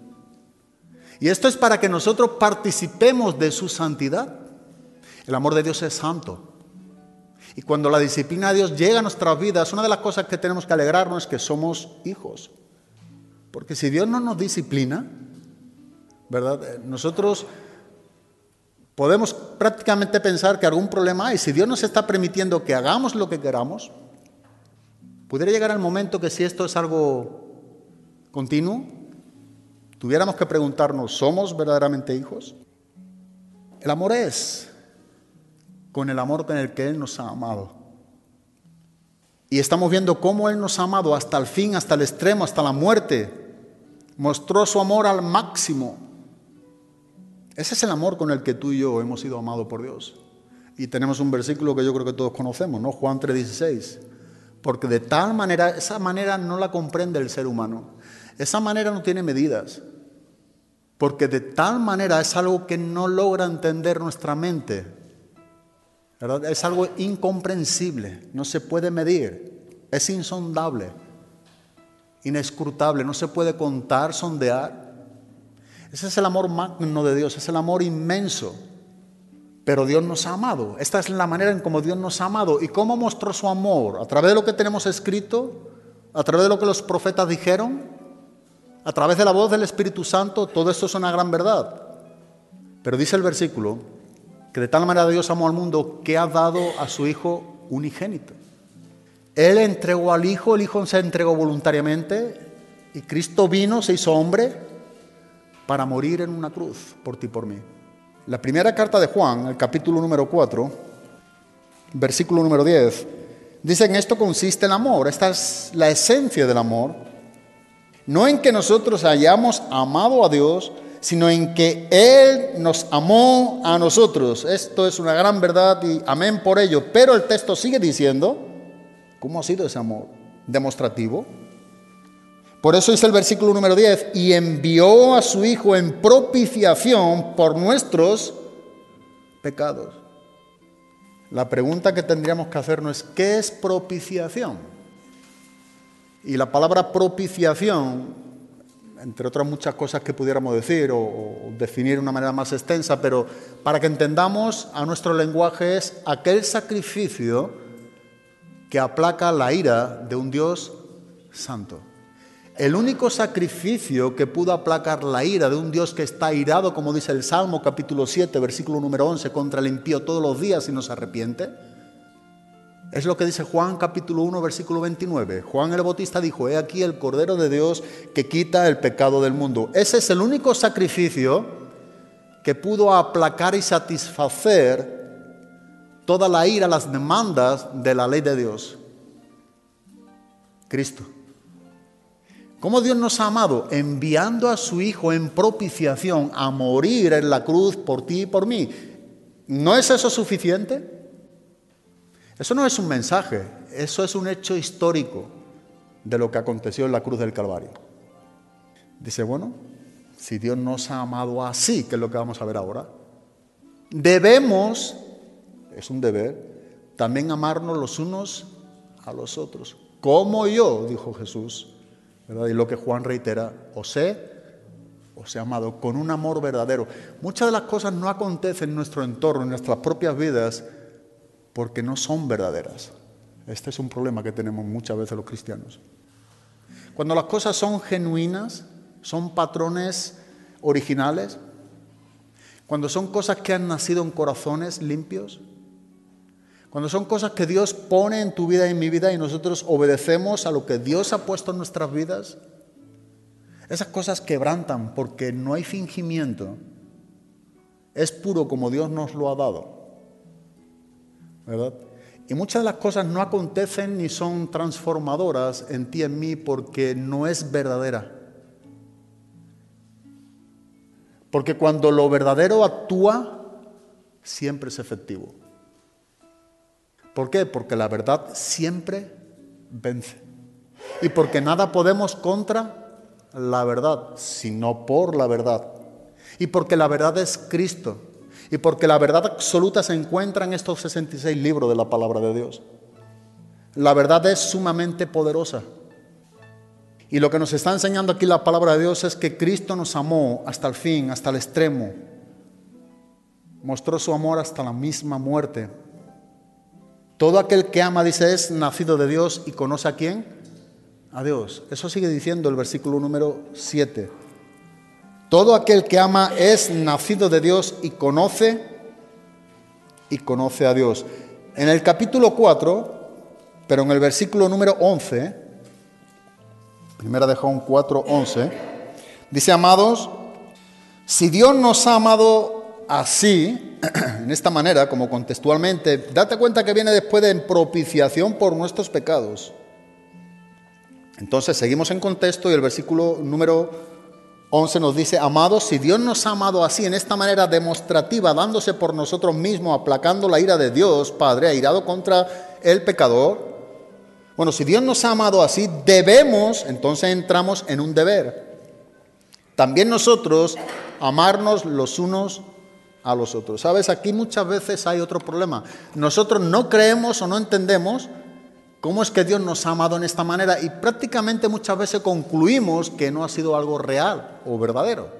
Y esto es para que nosotros participemos de su santidad. El amor de Dios es santo. Y cuando la disciplina de Dios llega a nuestras vidas, una de las cosas que tenemos que alegrarnos es que somos hijos. Porque si Dios no nos disciplina, ¿verdad? Nosotros podemos prácticamente pensar que algún problema hay. Si Dios nos está permitiendo que hagamos lo que queramos, pudiera llegar el momento que si esto es algo continuo, tuviéramos que preguntarnos, ¿somos verdaderamente hijos? El amor es con el amor con el que Él nos ha amado. Y estamos viendo cómo Él nos ha amado hasta el fin, hasta el extremo, hasta la muerte. Mostró su amor al máximo. Ese es el amor con el que tú y yo hemos sido amados por Dios. Y tenemos un versículo que yo creo que todos conocemos, ¿no? Juan 3:16. Porque de tal manera, esa manera no la comprende el ser humano. Esa manera no tiene medidas. Porque de tal manera es algo que no logra entender nuestra mente, ¿verdad? Es algo incomprensible, no se puede medir, es insondable, inescrutable, no se puede contar, sondear. Ese es el amor magno de Dios, es el amor inmenso. Pero Dios nos ha amado. Esta es la manera en cómo Dios nos ha amado. ¿Y cómo mostró su amor? A través de lo que tenemos escrito, a través de lo que los profetas dijeron, a través de la voz del Espíritu Santo. Todo esto es una gran verdad. Pero dice el versículo que de tal manera Dios amó al mundo que ha dado a su Hijo unigénito. Él entregó al Hijo, el Hijo se entregó voluntariamente y Cristo vino, se hizo hombre para morir en una cruz por ti y por mí. La primera carta de Juan, el capítulo número 4, versículo número 10, dice: en esto consiste el amor. Esta es la esencia del amor. No en que nosotros hayamos amado a Dios, sino en que Él nos amó a nosotros. Esto es una gran verdad y amén por ello. Pero el texto sigue diciendo, ¿cómo ha sido ese amor? Demostrativo. Por eso dice el versículo número 10, y envió a su Hijo en propiciación por nuestros pecados. La pregunta que tendríamos que hacernos es, ¿qué es propiciación? Y la palabra propiciación, entre otras muchas cosas que pudiéramos decir o definir de una manera más extensa, pero para que entendamos a nuestro lenguaje, es aquel sacrificio que aplaca la ira de un Dios santo. El único sacrificio que pudo aplacar la ira de un Dios que está airado, como dice el Salmo capítulo 7, versículo número 11, contra el impío todos los días y no se arrepiente, es lo que dice Juan capítulo 1, versículo 29. Juan el Bautista dijo: he aquí el Cordero de Dios que quita el pecado del mundo. Ese es el único sacrificio que pudo aplacar y satisfacer toda la ira, las demandas de la ley de Dios. Cristo. ¿Cómo Dios nos ha amado? Enviando a su Hijo en propiciación a morir en la cruz por ti y por mí. ¿No es eso suficiente? Eso no es un mensaje, eso es un hecho histórico de lo que aconteció en la cruz del Calvario. Dice, bueno, si Dios nos ha amado así, que es lo que vamos a ver ahora, debemos, es un deber, también amarnos los unos a los otros. Como yo, dijo Jesús, ¿verdad? Y lo que Juan reitera, os he amado con un amor verdadero. Muchas de las cosas no acontecen en nuestro entorno, en nuestras propias vidas, porque no son verdaderas. Este es un problema que tenemos muchas veces los cristianos. Cuando las cosas son genuinas, son patrones originales, cuando son cosas que han nacido en corazones limpios, cuando son cosas que Dios pone en tu vida y en mi vida y nosotros obedecemos a lo que Dios ha puesto en nuestras vidas, esas cosas quebrantan porque no hay fingimiento. Es puro como Dios nos lo ha dado, ¿verdad? Y muchas de las cosas no acontecen ni son transformadoras en ti y en mí porque no es verdadera. Porque cuando lo verdadero actúa, siempre es efectivo. ¿Por qué? Porque la verdad siempre vence. Y porque nada podemos contra la verdad, sino por la verdad. Y porque la verdad es Cristo. Y porque la verdad absoluta se encuentra en estos 66 libros de la palabra de Dios. La verdad es sumamente poderosa. Y lo que nos está enseñando aquí la palabra de Dios es que Cristo nos amó hasta el fin, hasta el extremo. Mostró su amor hasta la misma muerte. Todo aquel que ama, dice, es nacido de Dios y conoce a ¿quién? A Dios. Eso sigue diciendo el versículo número 7. Todo aquel que ama es nacido de Dios y conoce a Dios. En el capítulo 4, pero en el versículo número 11, primera de Juan 4, 11, dice, amados, si Dios nos ha amado así, en esta manera, como contextualmente, date cuenta que viene después de en propiciación por nuestros pecados. Entonces seguimos en contexto y el versículo número 11 nos dice, amados, si Dios nos ha amado así, en esta manera demostrativa, dándose por nosotros mismos, aplacando la ira de Dios, Padre, airado contra el pecador. Bueno, si Dios nos ha amado así, debemos, entonces entramos en un deber. También nosotros amarnos los unos a los otros. ¿Sabes? Aquí muchas veces hay otro problema. Nosotros no creemos o no entendemos cómo es que Dios nos ha amado en esta manera y prácticamente muchas veces concluimos que no ha sido algo real o verdadero.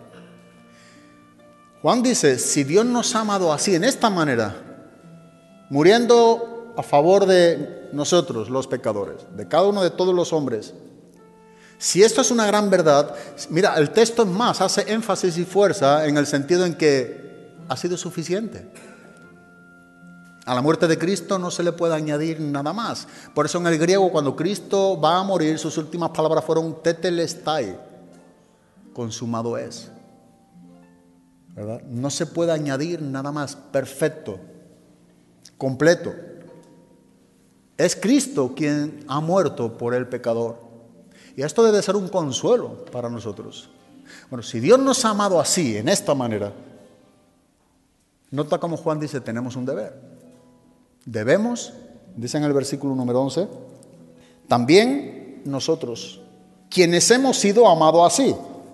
Juan dice, si Dios nos ha amado así, en esta manera, muriendo a favor de nosotros, los pecadores, de cada uno de todos los hombres, si esto es una gran verdad, mira, el texto es más, hace énfasis y fuerza en el sentido en que ha sido suficiente. A la muerte de Cristo no se le puede añadir nada más. Por eso en el griego, cuando Cristo va a morir, sus últimas palabras fueron tetelestai, consumado es. ¿Verdad? No se puede añadir nada más, perfecto, completo. Es Cristo quien ha muerto por el pecador. Y esto debe ser un consuelo para nosotros. Bueno, si Dios nos ha amado así, en esta manera, nota como Juan dice, tenemos un deber. Debemos, dice en el versículo número 11, también nosotros, quienes hemos sido amados así,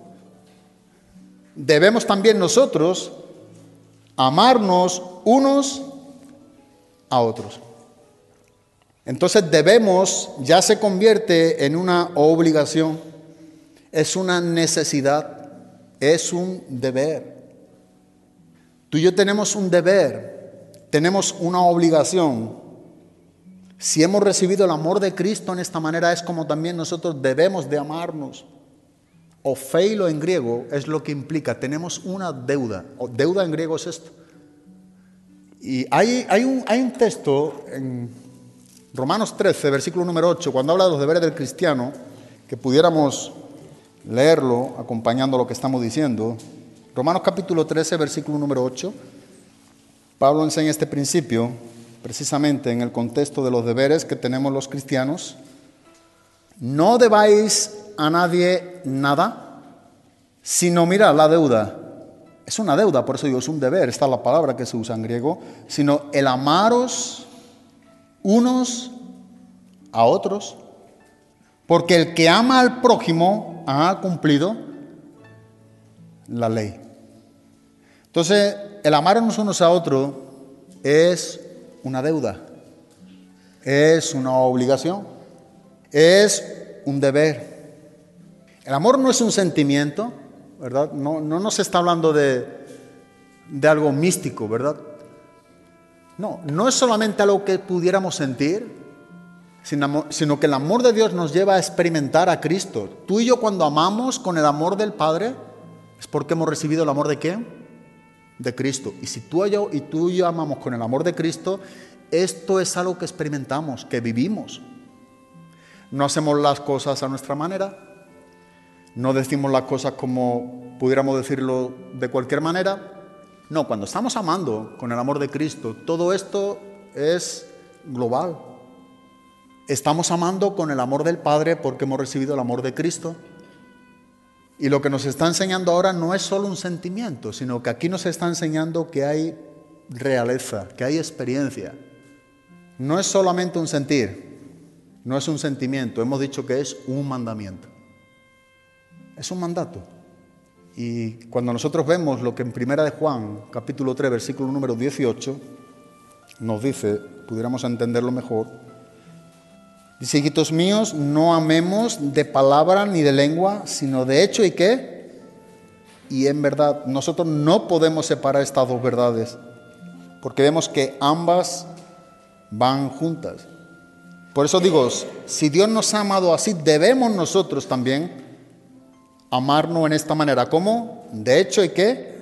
debemos también nosotros amarnos unos a otros. Entonces debemos ya se convierte en una obligación, es una necesidad, es un deber. Tú y yo tenemos un deber. Tenemos una obligación. Si hemos recibido el amor de Cristo en esta manera, es como también nosotros debemos de amarnos. Ofeilo en griego es lo que implica, tenemos una deuda. Deuda en griego es esto. Y hay un texto en Romanos 13, versículo número 8, cuando habla de los deberes del cristiano, que pudiéramos leerlo acompañando lo que estamos diciendo. Romanos capítulo 13, versículo número 8. Pablo enseña este principio precisamente en el contexto de los deberes que tenemos los cristianos. No debáis a nadie nada, sino mirad la deuda. Es una deuda, por eso digo, es un deber, esta es la palabra que se usa en griego, sino el amaros unos a otros, porque el que ama al prójimo ha cumplido la ley. Entonces, el amarnos unos a otros es una deuda, es una obligación, es un deber. El amor no es un sentimiento, ¿verdad? No nos está hablando de algo místico, ¿verdad? No es solamente algo que pudiéramos sentir, sino que el amor de Dios nos lleva a experimentar a Cristo. Tú y yo, cuando amamos con el amor del Padre, es porque hemos recibido el amor de ¿quién? De Cristo. Y si tú y yo amamos con el amor de Cristo, esto es algo que experimentamos, que vivimos. No hacemos las cosas a nuestra manera, no decimos las cosas como pudiéramos decirlo de cualquier manera. No, cuando estamos amando con el amor de Cristo, todo esto es global. Estamos amando con el amor del Padre porque hemos recibido el amor de Cristo. Y lo que nos está enseñando ahora no es solo un sentimiento, sino que aquí nos está enseñando que hay realeza, que hay experiencia. No es solamente un sentir, no es un sentimiento. Hemos dicho que es un mandamiento. Es un mandato. Y cuando nosotros vemos lo que en Primera de Juan, capítulo 3, versículo número 18, nos dice, pudiéramos entenderlo mejor, dice: hijitos míos, no amemos de palabra ni de lengua, sino de hecho y qué, y en verdad. Nosotros no podemos separar estas dos verdades, porque vemos que ambas van juntas. Por eso digo, si Dios nos ha amado así, debemos nosotros también amarnos en esta manera. ¿Cómo? De hecho y qué,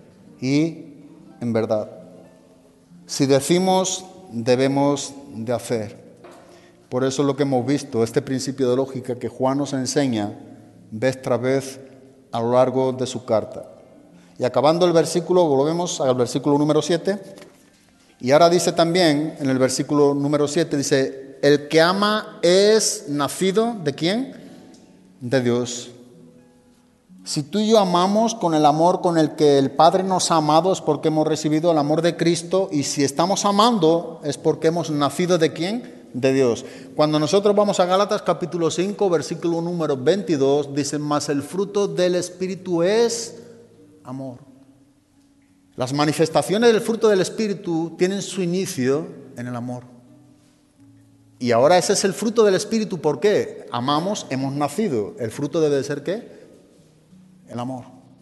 y en verdad. Si decimos, debemos de hacer. Por eso es lo que hemos visto, este principio de lógica que Juan nos enseña vez tras vez a lo largo de su carta. Y acabando el versículo, volvemos al versículo número 7. Y ahora dice también, en el versículo número 7, dice: el que ama es nacido, ¿de quién? De Dios. Si tú y yo amamos con el amor con el que el Padre nos ha amado, es porque hemos recibido el amor de Cristo. Y si estamos amando, es porque hemos nacido ¿de quién? De Dios. Cuando nosotros vamos a Gálatas capítulo 5, versículo número 22, dice: mas el fruto del Espíritu es amor. Las manifestaciones del fruto del Espíritu tienen su inicio en el amor. Y ahora ese es el fruto del Espíritu. ¿Por qué? Amamos, hemos nacido. ¿El fruto debe de ser qué? El amor.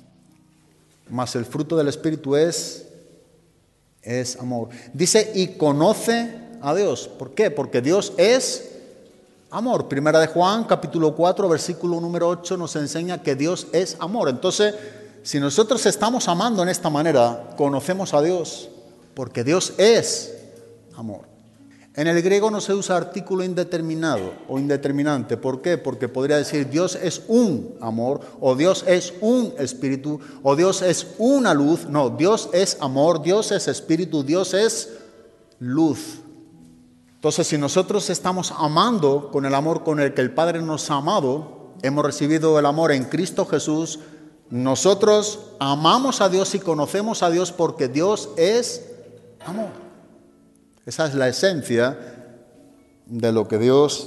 Mas el fruto del Espíritu es amor. Dice: y conoce a Dios. ¿Por qué? Porque Dios es amor. Primera de Juan, capítulo 4, versículo número 8 nos enseña que Dios es amor. Entonces, si nosotros estamos amando en esta manera, conocemos a Dios, porque Dios es amor. En el griego no se usa artículo indeterminado o indeterminante. ¿Por qué? Porque podría decir Dios es un amor, o Dios es un espíritu, o Dios es una luz. No, Dios es amor, Dios es espíritu, Dios es luz. Entonces, si nosotros estamos amando con el amor con el que el Padre nos ha amado, hemos recibido el amor en Cristo Jesús, nosotros amamos a Dios y conocemos a Dios porque Dios es amor. Esa es la esencia de lo que Dios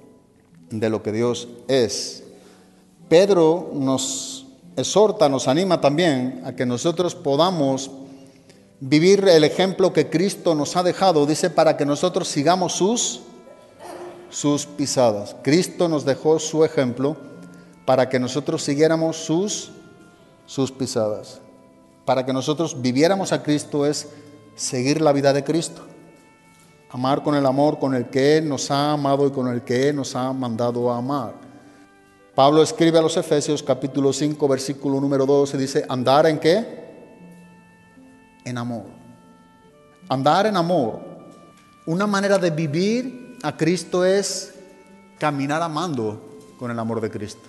es. Pedro nos exhorta, nos anima también a que nosotros podamos vivir el ejemplo que Cristo nos ha dejado, dice, para que nosotros sigamos sus pisadas. Cristo nos dejó su ejemplo para que nosotros siguiéramos sus pisadas. Para que nosotros viviéramos a Cristo es seguir la vida de Cristo. Amar con el amor con el que Él nos ha amado y con el que Él nos ha mandado a amar. Pablo escribe a los Efesios capítulo 5, versículo número 2 y dice, ¿andar en qué? En amor. Andar en amor. Una manera de vivir a Cristo es caminar amando con el amor de Cristo.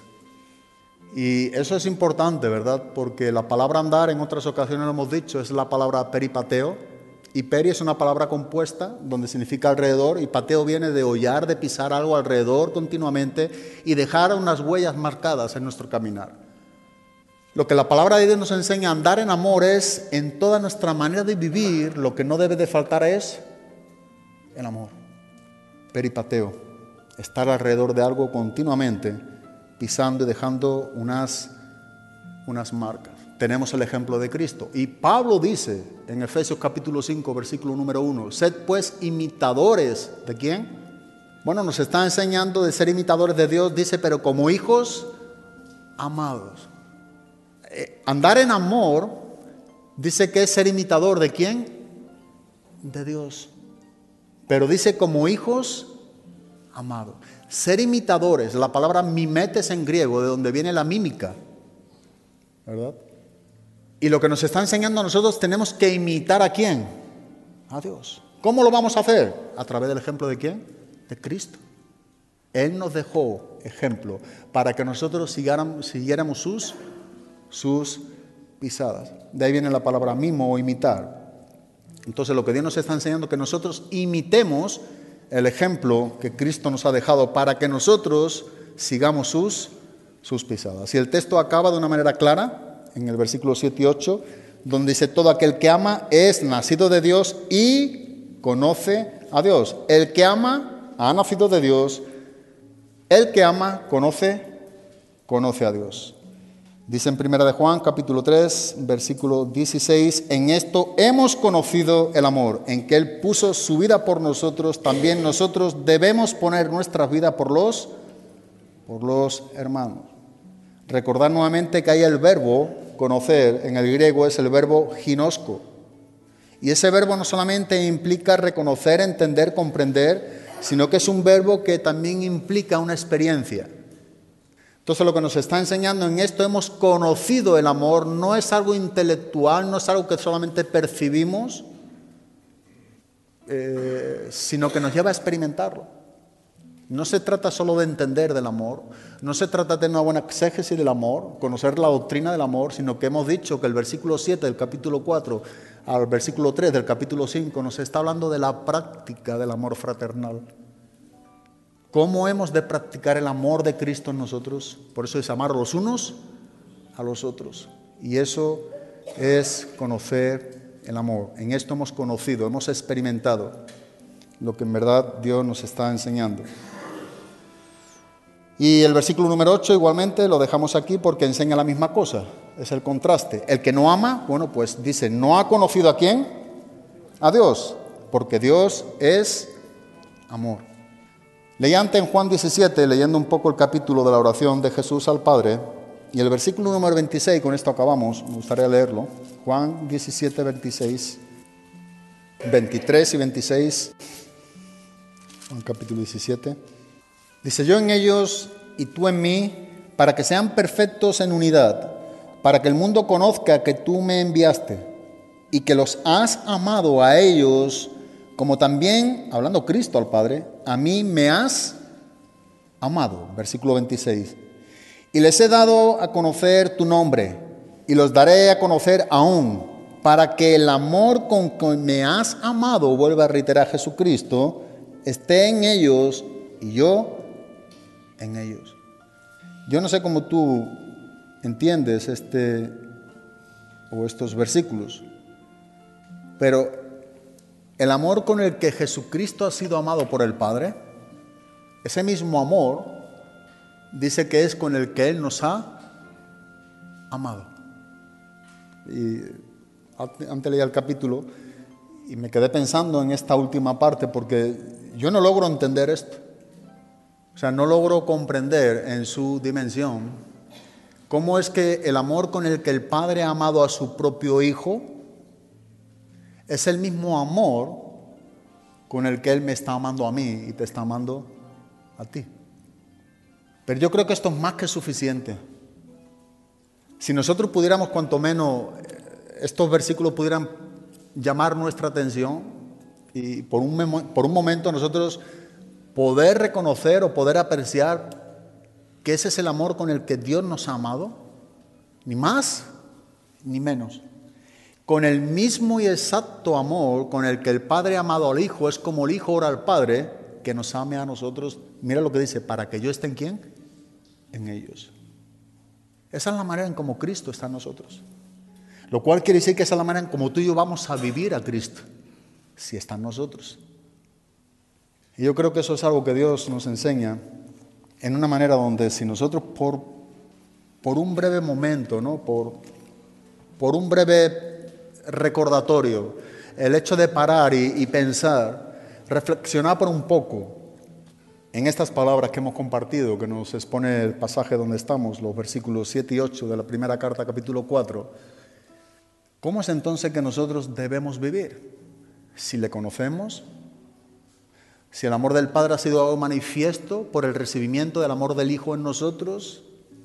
Y eso es importante, ¿verdad? Porque la palabra andar, en otras ocasiones lo hemos dicho, es la palabra peripateo. Y peri es una palabra compuesta donde significa alrededor, y pateo viene de hollar, de pisar algo alrededor continuamente y dejar unas huellas marcadas en nuestro caminar. Lo que la palabra de Dios nos enseña a andar en amor es, en toda nuestra manera de vivir, lo que no debe de faltar es el amor. Peripateo, estar alrededor de algo continuamente, pisando y dejando unas marcas. Tenemos el ejemplo de Cristo. Y Pablo dice en Efesios capítulo 5, versículo número 1, sed pues imitadores, ¿de quién? Bueno, nos está enseñando de ser imitadores de Dios, dice, pero como hijos amados. Andar en amor, dice que es ser imitador, ¿de quién? De Dios. Pero dice como hijos amados. Ser imitadores, la palabra mimetes en griego, de donde viene la mímica, ¿verdad? Y lo que nos está enseñando a nosotros, tenemos que imitar ¿a quién? A Dios. ¿Cómo lo vamos a hacer? A través del ejemplo ¿de quién? De Cristo. Él nos dejó ejemplo para que nosotros siguiéramos sus pisadas. De ahí viene la palabra mimo o imitar. Entonces lo que Dios nos está enseñando es que nosotros imitemos el ejemplo que Cristo nos ha dejado para que nosotros sigamos sus pisadas. Y el texto acaba de una manera clara en el versículo 7 y 8, donde dice, todo aquel que ama es nacido de Dios y conoce a Dios. El que ama ha nacido de Dios. El que ama conoce a Dios. Dice en 1 de Juan, capítulo 3, versículo 16, en esto hemos conocido el amor, en que Él puso su vida por nosotros, también nosotros debemos poner nuestra vida por los hermanos. Recordar nuevamente que hay el verbo conocer, en el griego es el verbo ginosko. Y ese verbo no solamente implica reconocer, entender, comprender, sino que es un verbo que también implica una experiencia. Entonces lo que nos está enseñando en esto, hemos conocido el amor, no es algo intelectual, no es algo que solamente percibimos, sino que nos lleva a experimentarlo. No se trata solo de entender del amor, no se trata de tener una buena exégesis del amor, conocer la doctrina del amor, sino que hemos dicho que el versículo 7 del capítulo 4 al versículo 3 del capítulo 5 nos está hablando de la práctica del amor fraternal. ¿Cómo hemos de practicar el amor de Cristo en nosotros? Por eso es amar los unos a los otros. Y eso es conocer el amor. En esto hemos conocido, hemos experimentado lo que en verdad Dios nos está enseñando. Y el versículo número 8 igualmente lo dejamos aquí porque enseña la misma cosa. Es el contraste. El que no ama, bueno, pues dice, no ha conocido ¿a quién? A Dios, porque Dios es amor. Leí antes en Juan 17, leyendo un poco el capítulo de la oración de Jesús al Padre, y el versículo número 26, con esto acabamos, me gustaría leerlo. Juan 17, 26, 23 y 26, Juan capítulo 17. Dice, yo en ellos y tú en mí, para que sean perfectos en unidad, para que el mundo conozca que tú me enviaste y que los has amado a ellos, como también, hablando Cristo al Padre, a mí me has amado. Versículo 26. Y les he dado a conocer tu nombre y los daré a conocer aún, para que el amor con que me has amado, vuelva a reiterar Jesucristo, esté en ellos y yo en ellos. Yo no sé cómo tú entiendes estos versículos, pero el amor con el que Jesucristo ha sido amado por el Padre, ese mismo amor dice que es con el que Él nos ha amado. Y antes leía el capítulo y me quedé pensando en esta última parte porque yo no logro entender esto. O sea, no logro comprender en su dimensión cómo es que el amor con el que el Padre ha amado a su propio Hijo es el mismo amor con el que Él me está amando a mí y te está amando a ti. Pero yo creo que esto es más que suficiente. Si nosotros pudiéramos, cuanto menos, estos versículos pudieran llamar nuestra atención y por un momento nosotros poder reconocer o poder apreciar que ese es el amor con el que Dios nos ha amado, ni más ni menos. Con el mismo y exacto amor con el que el Padre ha amado al Hijo, es como el Hijo ora al Padre que nos ame a nosotros. Mira lo que dice, para que yo esté en ¿quién? En ellos. Esa es la manera en como Cristo está en nosotros. Lo cual quiere decir que esa es la manera en como tú y yo vamos a vivir a Cristo, si está en nosotros. Y yo creo que eso es algo que Dios nos enseña en una manera donde si nosotros por un breve momento, ¿no? por un breve recordatorio, el hecho de parar y pensar, reflexionar por un poco en estas palabras que hemos compartido, que nos expone el pasaje donde estamos, los versículos 7 y 8 de la primera carta, capítulo 4, ¿cómo es entonces que nosotros debemos vivir? Si le conocemos, si el amor del Padre ha sido manifiesto por el recibimiento del amor del Hijo en nosotros,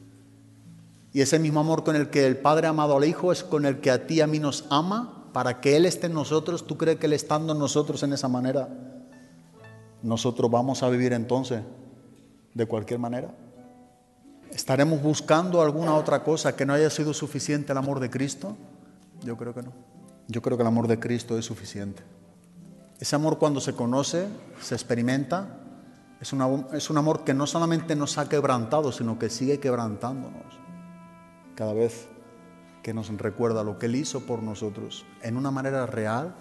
y ese mismo amor con el que el Padre ha amado al Hijo es con el que a ti y a mí nos ama, para que Él esté en nosotros. ¿Tú crees que Él estando en nosotros en esa manera, nosotros vamos a vivir entonces de cualquier manera? ¿Estaremos buscando alguna otra cosa que no haya sido suficiente el amor de Cristo? Yo creo que no. Yo creo que el amor de Cristo es suficiente. Ese amor, cuando se conoce, se experimenta, es un amor que no solamente nos ha quebrantado, sino que sigue quebrantándonos cada vez que nos recuerda lo que Él hizo por nosotros en una manera real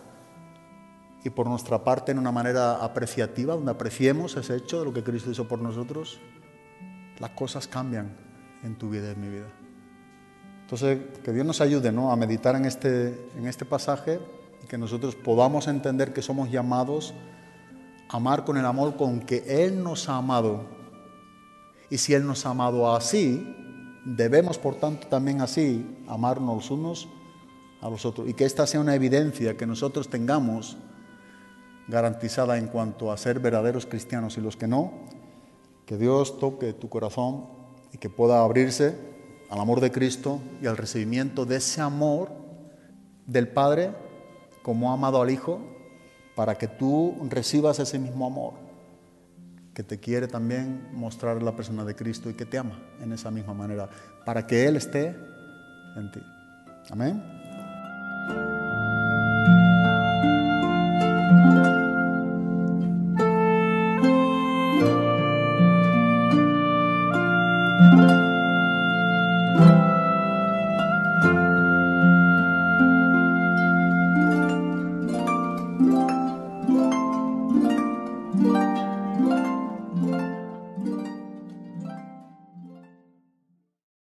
y por nuestra parte en una manera apreciativa, donde apreciemos ese hecho de lo que Cristo hizo por nosotros. Las cosas cambian en tu vida y en mi vida. Entonces, que Dios nos ayude, ¿no?, a meditar en este pasaje y que nosotros podamos entender que somos llamados a amar con el amor con que Él nos ha amado. Y si Él nos ha amado así, debemos, por tanto, también así amarnos los unos a los otros. Y que esta sea una evidencia que nosotros tengamos garantizada en cuanto a ser verdaderos cristianos, y los que no, que Dios toque tu corazón y que pueda abrirse al amor de Cristo y al recibimiento de ese amor del Padre como ha amado al Hijo, para que tú recibas ese mismo amor que te quiere también mostrar la persona de Cristo y que te ama en esa misma manera, para que Él esté en ti. Amén.